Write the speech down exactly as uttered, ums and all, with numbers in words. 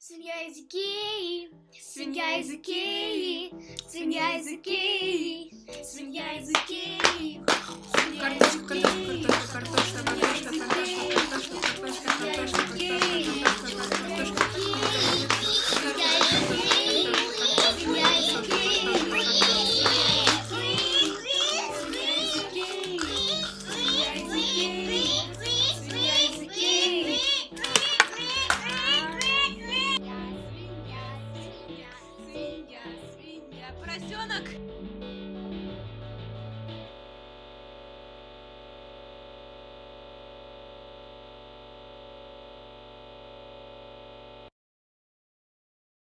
Свинья из Икеи, свинья из Икеи, свинья из Икеи, свинья из Икеи. Картошка, картошка, картошка, картошка, картошка, картошка, картошка, картошка, картошка, Поросенок!